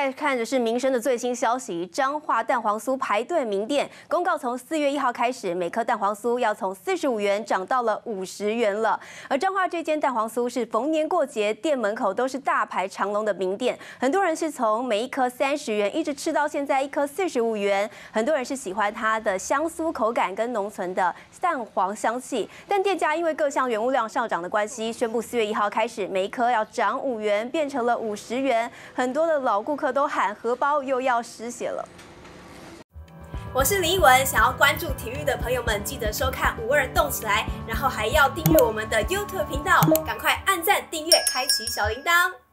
来看的是民生的最新消息，彰化蛋黄酥排队名店公告，从4月1号开始，每颗蛋黄酥要从45元涨到了50元了。而彰化这间蛋黄酥是逢年过节店门口都是大排长龙的名店，很多人是从每一颗30元一直吃到现在一颗45元，很多人是喜欢它的香酥口感跟浓醇的蛋黄香气。但店家因为各项原物料上涨的关系，宣布4月1号开始，每一颗要涨5元，变成了50元。很多的老顾客都喊荷包又要失血了。我是李一文，想要关注体育的朋友们，记得收看52动起来，然后还要订阅我们的 YouTube 频道，赶快按赞、订阅、开启小铃铛。